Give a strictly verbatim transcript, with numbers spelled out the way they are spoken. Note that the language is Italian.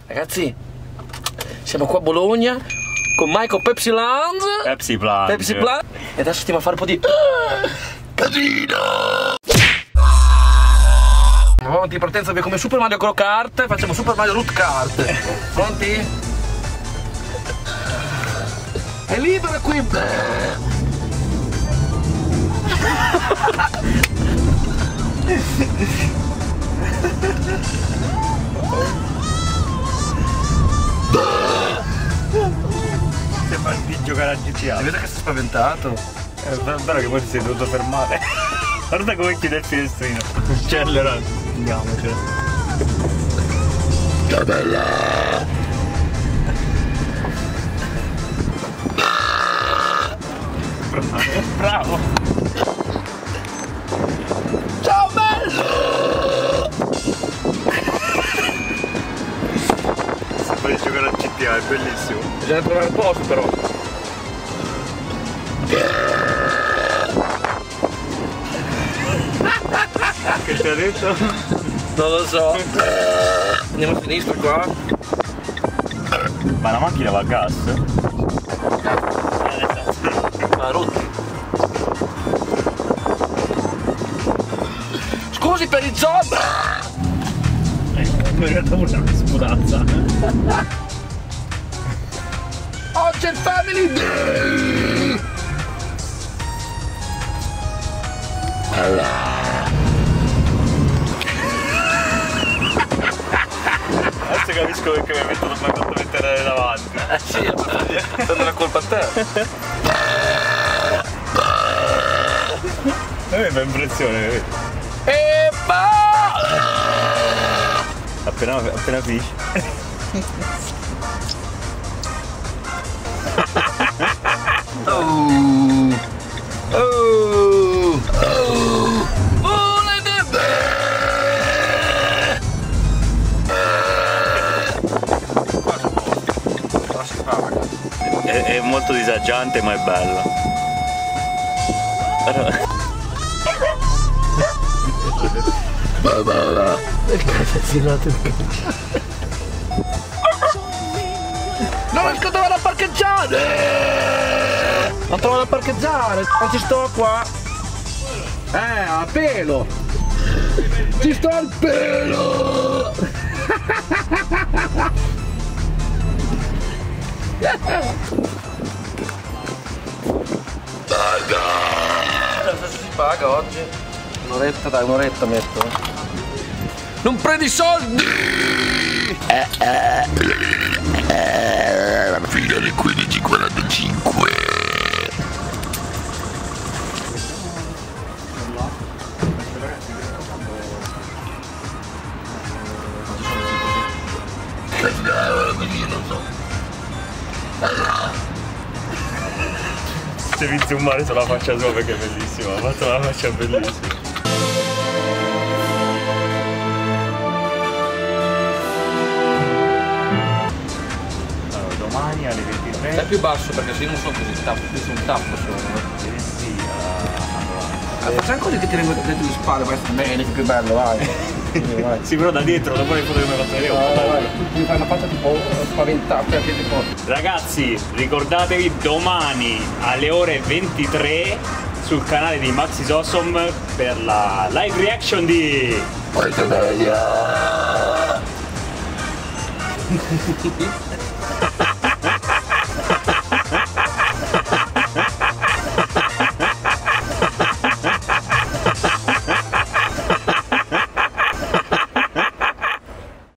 Ragazzi, siamo qua a Bologna con Michael Pepsi Lounge. Pepsi Plunge. Pepsi Plunge. E adesso stiamo a fare un po' di casino. Pronti di partenza come Super Mario Go Kart. Facciamo Super Mario Root Kart. Pronti? È libero qui. Sembra di giocare a G T A. Si vede che sei spaventato. È vero che poi ti sei dovuto fermare. Guarda come chiude il finestrino. C'è allora. Andiamocene. Che bella! Bravo! Ciao bello! Sembra di giocare a G T A, è bellissimo. Bisogna trovare il posto però. Che ti ha detto? Non lo so. Andiamo a sinistra qua. Ma la macchina va a gas? Ma rotti. Scusi per il zombie! Mi è arrivata una sputazza. Oggi è il Family Day! Allora. Adesso capisco perché mi hai fatto mettere davanti. Eh sì, è stata una colpa a te. A me fa impressione, vedi? E va! Appena, appena finisci. Oh! Oh! Oh! Volete bene! Qua si fa, ragazzi. È, è molto disagiante ma è bella. Ma va va! Non riesco a trovare da parcheggiare! Non trovo da parcheggiare! Non ci sto qua! Eh, a pelo! Ci sto al pelo! Paga! Cosa si paga oggi? Un'oretta, dai, un'oretta metto. Non prendi soldi! Eh, eh, eh, fino alle quindici e quarantacinque. Io non so. Devi zoomare sulla faccia sua perché è bellissima, ha fatto una faccia bellissima. Allora, domani alle ventitré. Stai più basso perché se io non sono così tappo, io sono un tappo solo. Eh sì, allora. Ah, facciamo così che ti tengo dentro le spalle, vai sta bene, che più bello, vai. Vai. Sì, però da dietro, dopo le foto che mi hai fatto vedere. Vai, vai, vai. Tu mi fai una faccia tipo spaventata, perché tipo. Ragazzi, ricordatevi domani alle ore ventitré sul canale di Maxis Awesome per la live reaction di Questa è